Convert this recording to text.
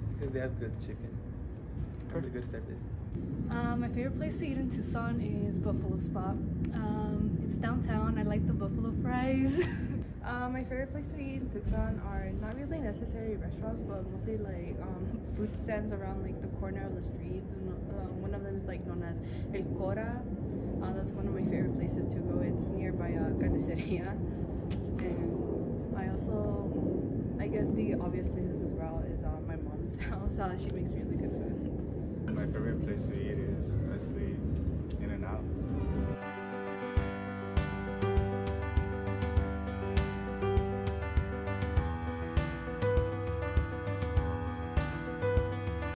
because they have good chicken and good service. My favorite place to eat in Tucson is Buffalo Spot. It's downtown. I like the buffalo fries. My favorite place to eat in Tucson are not really necessarily restaurants, but mostly like food stands around like the corner of the street. And, one of them is like known as El Cora. That's one of my favorite places to go. It's nearby Carniceria. And I also, I guess the obvious places as well is my mom's house. She makes really good food. My favorite place to eat is actually In-N-Out.